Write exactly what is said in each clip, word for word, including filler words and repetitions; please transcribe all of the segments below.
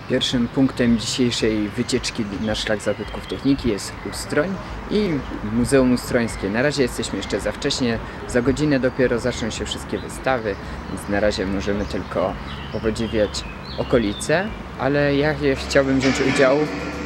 Pierwszym punktem dzisiejszej wycieczki na szlak zabytków techniki jest Ustroń i Muzeum Ustrońskie. Na razie jesteśmy jeszcze za wcześnie, za godzinę dopiero zaczną się wszystkie wystawy, więc na razie możemy tylko podziwiać okolice, ale ja chciałbym wziąć udział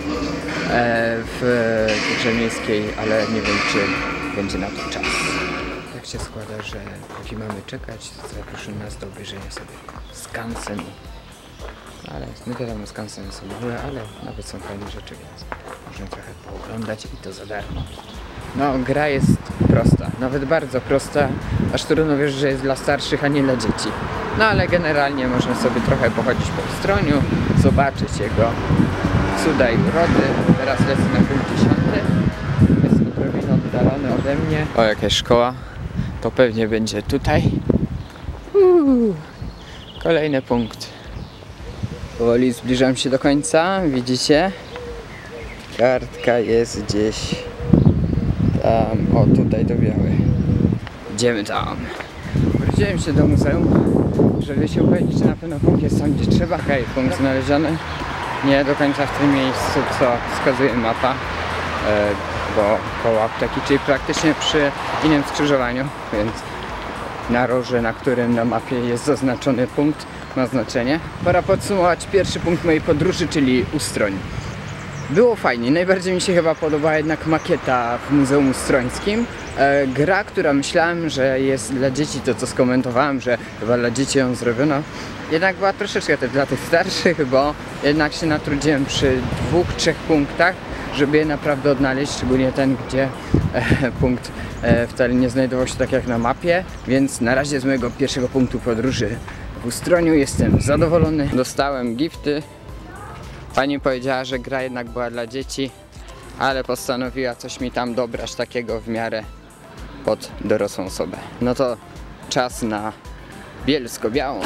w grze miejskiej, ale nie wiem, czy będzie na to czas. Tak się składa, że póki mamy czekać, zaproszę nas do obejrzenia sobie skansenu. Ale nie wiadomo, skanseny są były, ale nawet są fajne rzeczy, więc możemy trochę pooglądać i to za darmo. No, gra jest prosta, nawet bardzo prosta, aż trudno wierzyć, że jest dla starszych, a nie dla dzieci. No ale generalnie można sobie trochę pochodzić po Ustroniu, zobaczyć jego cuda i urody. Teraz lecę na punkt dziesiąty, jest odrobinę oddalony ode mnie. O, jakaś szkoła, to pewnie będzie tutaj. Uuu, kolejny punkt. Powoli zbliżam się do końca, widzicie? Kartka jest gdzieś tam, o tutaj do białej. Idziemy tam. Wróciłem się do muzeum, żeby się upewnić, że na pewno punkt jest tam, gdzie trzeba. Okej, okay, punkt znaleziony. Nie do końca w tym miejscu, co wskazuje mapa, bo koło apteki, czyli praktycznie przy innym skrzyżowaniu, więc naroże, na którym na mapie jest zaznaczony punkt, ma znaczenie. Pora podsumować pierwszy punkt mojej podróży, czyli Ustroń. Było fajnie, najbardziej mi się chyba podoba jednak makieta w Muzeum Ustrońskim. E, gra, która myślałem, że jest dla dzieci, to co skomentowałem, że chyba dla dzieci ją zrobiono, jednak była troszeczkę też dla tych starszych, bo jednak się natrudziłem przy dwóch, trzech punktach, żeby je naprawdę odnaleźć, szczególnie ten, gdzie e, punkt e, wcale nie znajdował się tak jak na mapie, więc na razie z mojego pierwszego punktu podróży w Ustroniu jestem zadowolony. Dostałem gifty. Pani powiedziała, że gra jednak była dla dzieci, ale postanowiła coś mi tam dobrać takiego w miarę pod dorosłą osobę. No to czas na Bielsko-Białą.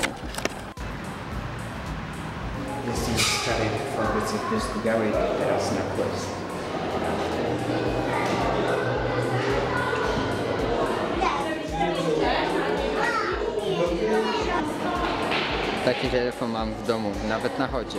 Jestem wczoraj w fabryce w Bielsko-Białej, teraz na Quest. Taki telefon mam w domu, nawet na chodzie.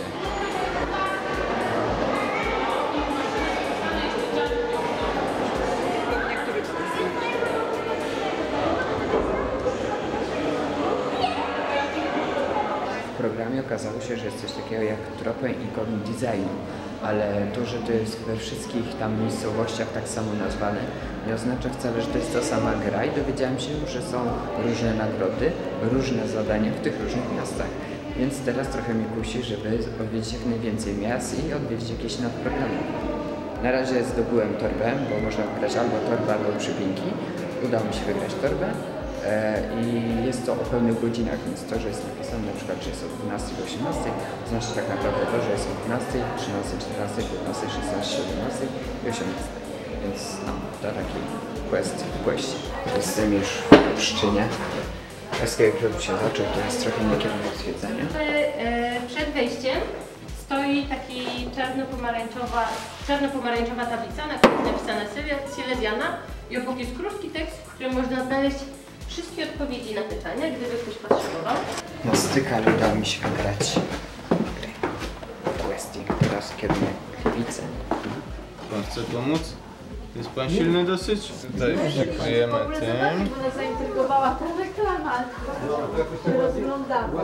W programie okazało się, że jest coś takiego jak trochę incognito designu, ale to, że to jest we wszystkich tam miejscowościach tak samo nazwane, nie oznacza wcale, że to jest ta sama gra i dowiedziałem się, że są różne nagrody, różne zadania w tych różnych miastach. Więc teraz trochę mi kusi, żeby odwiedzić jak najwięcej miast i odwiedzić jakieś nadprogramy. Na razie zdobyłem torbę, bo można wygrać albo torbę, albo przypinki. Udało mi się wygrać torbę e, i jest to o pełnych godzinach, więc to, że jest napisane na przykład, że jest od dwunastej do osiemnastej, to znaczy tak naprawdę to, że jest od dwunastej, trzynastej, czternastej, piętnastej, szesnastej, siedemnastej i osiemnastej. Więc no, to taki quest w questie. Jestem już w Pszczynie. Wszystkiego, żeby się zaczął, to jest trochę inny kierunek zwiedzania. Przed wejściem stoi taki czarno-pomarańczowa czarno-pomarańczowa tablica, na której jest napisana Silesiana i obok jest krótki tekst, w którym można znaleźć wszystkie odpowiedzi na pytania, gdyby ktoś potrzebował. Na stykalu udało mi się wygrać gry. Questing, teraz kierunek Gliwice. Pan chce pomóc? Jest pan silny dosyć? Tutaj przykryjemy tym. Bo nas zaintrygowała ta reklama, się rozglądamy.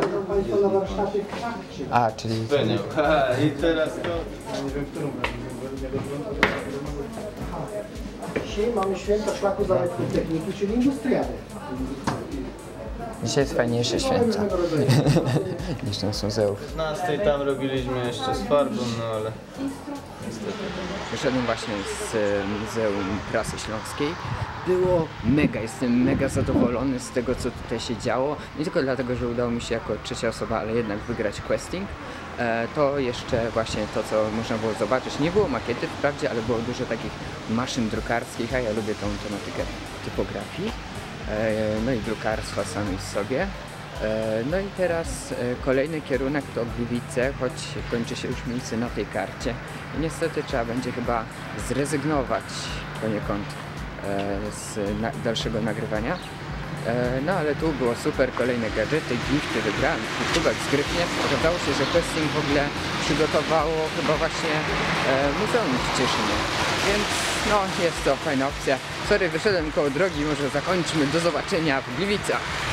A, czyli... Wspaniał. I teraz to... Dzisiaj mamy święto szlaku zabytków techniki, czyli industriady. Dzisiaj jest fajniejsze święto niż nas muzeów. W piętnastej tam robiliśmy jeszcze z farbą, no ale... Wyszedłem właśnie z Muzeum Prasy Śląskiej. Było mega, jestem mega zadowolony z tego, co tutaj się działo. Nie tylko dlatego, że udało mi się jako trzecia osoba, ale jednak wygrać questing. E, to jeszcze właśnie to, co można było zobaczyć. Nie było makiety wprawdzie, ale było dużo takich maszyn drukarskich, a ja lubię tą tematykę typografii. E, no i drukarstwa sami w sobie. No i teraz kolejny kierunek to Gliwice, choć kończy się już miejsce na tej karcie. I niestety trzeba będzie chyba zrezygnować poniekąd z dalszego nagrywania. No ale tu było super, kolejne gadżety, gifty, wygrałem kubek z Gryfnie. Okazało się, że questing w ogóle przygotowało chyba właśnie e, muzeum w Cieszynie. Więc no, jest to fajna opcja. Sorry, wyszedłem koło drogi, może zakończmy. Do zobaczenia w Gliwicach.